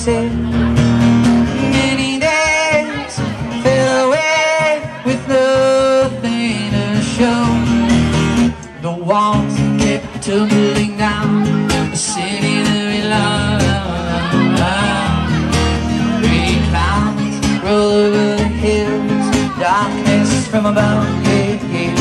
said. Many days fell away with nothing to show. The walls kept tumbling down, the city that we love. Grey clouds roll over the hills, darkness from above, yeah, yeah,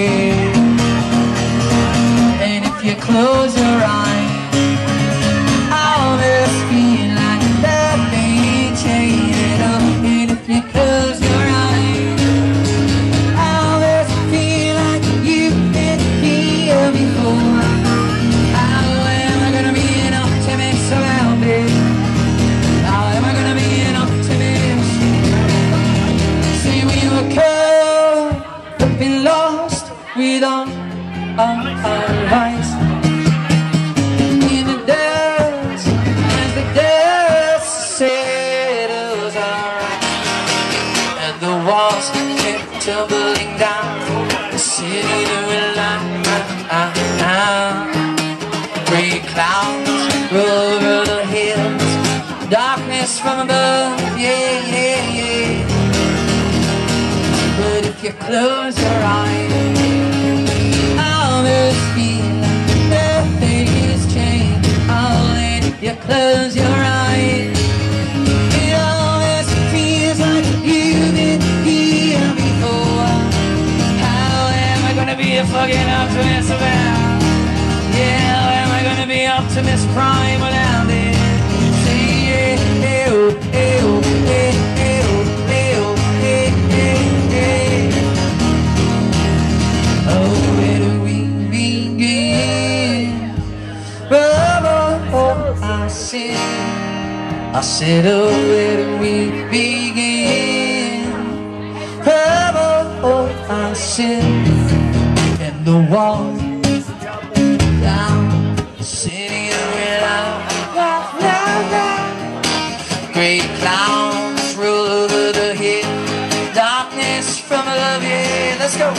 yeah. And if you close your eyes, I'll just feel like nothing changed. And if you close your eyes, I'll just feel like you've been here before. How am I gonna be an optimist around it? How am I gonna be an optimist? See, we were caught up and lost with all our lives in the dust, as the dust settles alright, and the walls kept tumbling down, the city that we love. Grey clouds roll over the hills, darkness from above, yeah, yeah, yeah. But if you close your eyes, I'll just feel like nothing has changed. Oh, and if you close your eyes, it always feels like you've been here before. How am I gonna be a fucking optimist about? Yeah, how am I gonna be Optimus Prime without it? Say yeah, eh, oh, eh, oh, eh, eh, oh, eh, oh, eh, eh, eh. Oh, where do we begin? Oh, I said, oh, where do we begin? Oh, I said, and the walls down, the city that we love. Great clouds roll over the hill, darkness from above, yeah, let's go.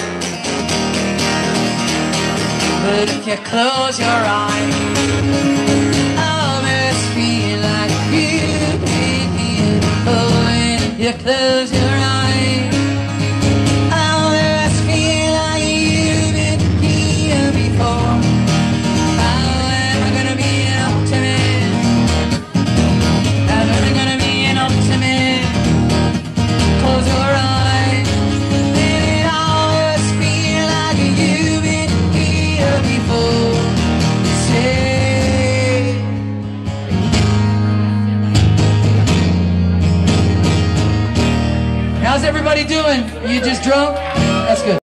But if you close your eyes, I'll just feel like you've been here. Oh, and if you close your eyes, I'll just feel like you've been here before. How am I gonna be an optimist? How am I gonna be an optimist? Close your eyes, and I'll just feel like you've been here before. Say, how's everybody doing? You just drunk? That's good.